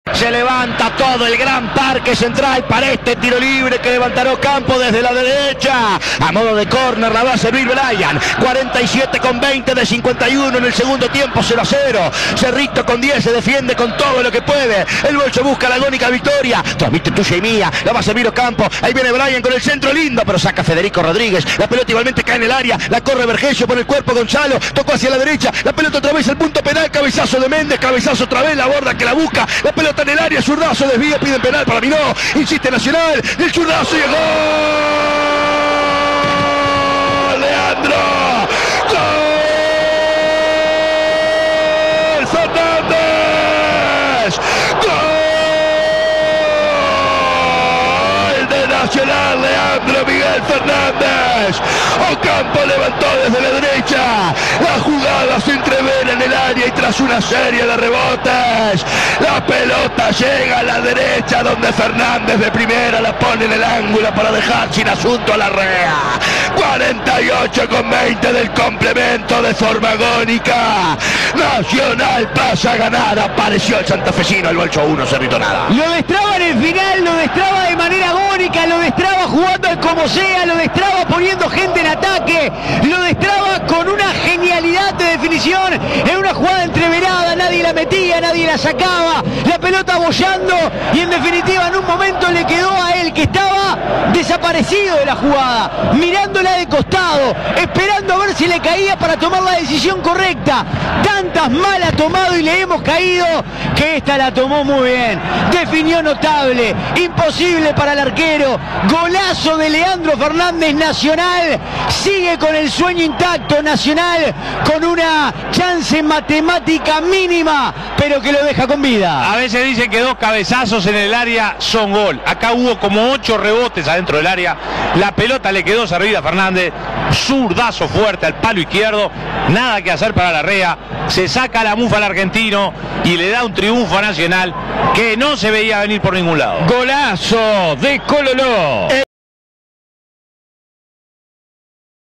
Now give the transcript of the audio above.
Se levanta todo el gran parque central para este tiro libre que levantará Ocampo desde la derecha. A modo de córner la va a servir Brian. 47,20 de 51 en el segundo tiempo, 0-0. Cerrito con 10 se defiende con todo lo que puede. El bolso busca la agónica victoria. Transmite tuya y mía. La va a servir Ocampo. Ahí viene Brian con el centro lindo, pero saca Federico Rodríguez. La pelota igualmente cae en el área. La corre Vergesio por el cuerpo Gonzalo. Tocó hacia la derecha. La pelota otra vez al punto penal. Cabezazo de Méndez. Cabezazo otra vez. La borda que la busca. La pelota en el área. Zurdazo desvía. Piden penal para Minó. Insiste Nacional. El zurdazo y el gol. Leandro. Gol. Fernández. Gol de Nacional. Leandro Miguel Fernández. Ocampo levantó desde la derecha. La jugada se entrevera en el área y tras una serie de rebotes, la pelota llega a la derecha donde Fernández de primera la pone en el ángulo para dejar sin asunto a Larrea. 48,20 del complemento de forma agónica. Nacional pasa a ganar. Apareció el santafesino, el bolso 1, Cerrito nada. Lo destraba en el final, lo destraba de manera agónica, lo destraba jugando como sea, lo destraba poniendo gente en ataque, lo destraba con una genialidad de definición en una jugada entreverada. Nadie la metía, nadie la sacaba, la pelota boyando y en definitiva en un momento le quedó a él, que estaba desaparecido de la jugada, mirándola de costado, esperando a ver si le caía para tomar la decisión correcta. Tantas mal ha tomado y le hemos caído que esta la tomó muy bien. Definió notable, imposible para el arquero. Golazo de Leandro Fernández. Nacional sigue con el sueño intacto. Nacional con una chance matemática mínima, pero que lo deja con vida. A veces dicen que 2 cabezazos en el área son gol. Acá hubo como 8 rebotes adentro del área. La pelota le quedó servida a Fernández. Zurdazo fuerte al palo izquierdo. Nada que hacer para Larrea. Se saca la mufa al argentino y le da un triunfo a Nacional que no se veía venir por ningún lado. Golazo de Cololó.